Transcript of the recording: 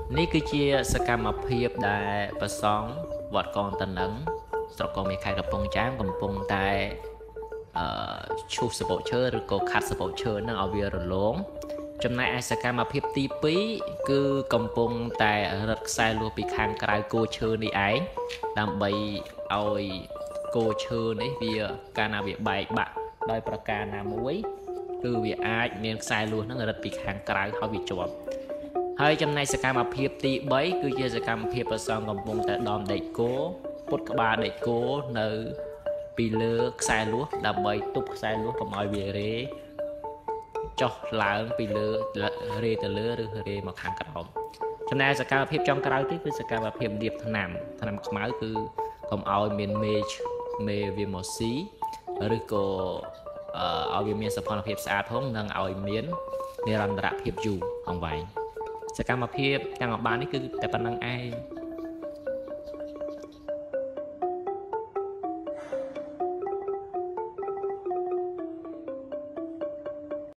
នេះគឺជាសកម្មភាពដែលប្រសង់វត្តកងតនឹងស្រុកកងមេខេត្តកំពង់ចាមកំពុងតែឈូសសពឈើឬក៏ខាត់សពឈើនឹងឲ្យវារលោងចំណែកឯសកម្មភាពទី2គឺកំពុងតែរឹតខ្សែលួសពីខាងក្រៅគោឈើនេះឯងដើម្បីឲ្យគោឈើនេះវាកាលណាវាបែកបាក់ដោយប្រការណាមួយគឺវាអាចមានខ្សែលួសនឹងរឹតពីខាងក្រៅហើយវាជាប់ហើយចំណែកសកម្មភាពទី3គឺជាសកម្មភាពប្រសងកំពុងតែដំដេកគោពុតក្បាលដេកគោនៅពីលើខ្សែលួសដើម្បីទប់ខ្សែលួសកុំឲ្យវារេចុះឡើងពីលើរេទៅលើឬរេមកខាងក្រោមចំណែកសកម្មភាពចុងក្រោយទៀតគឺសកម្មភាពលាបថ្នាំខ្មៅគឺកុំឲ្យមានមេវាមកស៊ីឬក៏ឲ្យវាមានសភនភាពស្អាតផងនិងឲ្យមាននិរន្តរភាពយូរអង្វែងសកម្មភាពទាំងអស់បាននេះគឺតែប៉ុណ្្នឹងឯង